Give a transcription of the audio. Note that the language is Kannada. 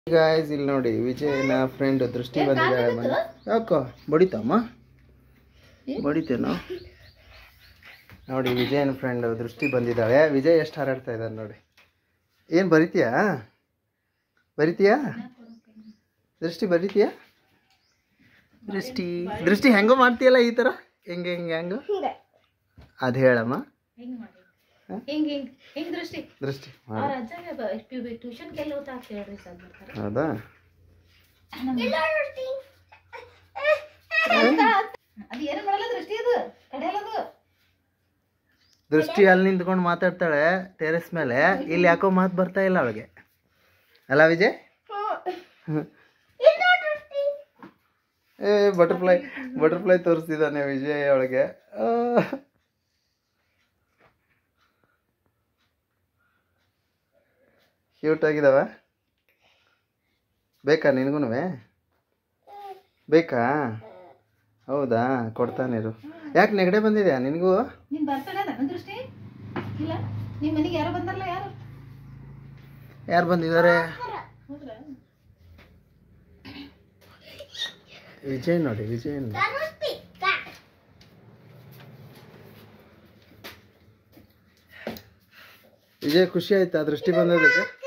ಗಾಯ್ಸ್ ಇಲ್ಲಿ ನೋಡಿ ವಿಜಯನ ಫ್ರೆಂಡ್ ದೃಷ್ಟಿ ಬಂದಿದ್ದಾಳೆ ಮನೆ. ಯಾಕೋ ಬಡಿತಮ್ಮ ಬಡಿತೇನೋ ನೋಡಿ. ವಿಜಯನ ಫ್ರೆಂಡ್ ದೃಷ್ಟಿ ಬಂದಿದ್ದಾಳೆ. ವಿಜಯ್ ಎಷ್ಟು ಹಾರಾಡ್ತಾ ಇದ್ದಾನೆ ನೋಡಿ. ಏನು ಬರಿತೀಯಾ ದೃಷ್ಟಿ ಬರಿತೀಯಾ? ದೃಷ್ಟಿ ಹೆಂಗೋ ಮಾಡ್ತೀಯಲ್ಲ ಈ ಥರ ಹೆಂಗೋ ಅದು ಹೇಳಮ್ಮ. ದೃಷ್ಟಿ ಹೌದಾ? ದೃಷ್ಟಿ ಅಲ್ಲಿ ನಿಂತ್ಕೊಂಡು ಮಾತಾಡ್ತಾಳೆ ಟೆರೆಸ್ ಮೇಲೆ. ಇಲ್ಲಿ ಯಾಕೋ ಮಾತು ಬರ್ತಾ ಇಲ್ಲ ಅವಳಿಗೆ ಅಲ್ಲ ವಿಜಯ್? ಬಟರ್ಫ್ಲೈ ತೋರಿಸ್ತಿದ್ದಾನೆ ವಿಜಯ್ ಅವಳಿಗೆ. ಕ್ಯೂಟ್ ಆಗಿದಾವ. ಬೇಕಾ ನಿನಗೂ? ಬೇಕಾ? ಹೌದಾ, ಕೊಡ್ತಾನಿರು. ಯಾಕೆ ನೆಗಡೆ ಬಂದಿದ್ಯಾ ನಿನಗೂ? ಯಾರು ಬಂದಿದ್ದಾರೆ? ವಿಜಯ್ ನೋಡಿ, ವಿಜಯ್ ಖುಷಿ ಆಯ್ತಾ ದೃಷ್ಟಿ ಬಂದದಕ್ಕೆ?